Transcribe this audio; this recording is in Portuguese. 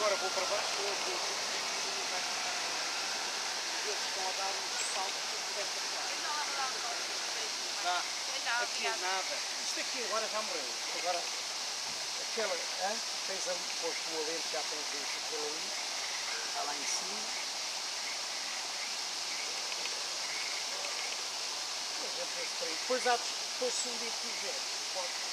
agora vou para baixo, eles estão a dar um salto desta parte. Aqui nada. Isto aqui agora já morreu. Agora, aquela, tens ali, posto o alento, já tens visto aquilo ali, está lá em cima. A gente vê-se por aí. Depois se um dia quiser, pode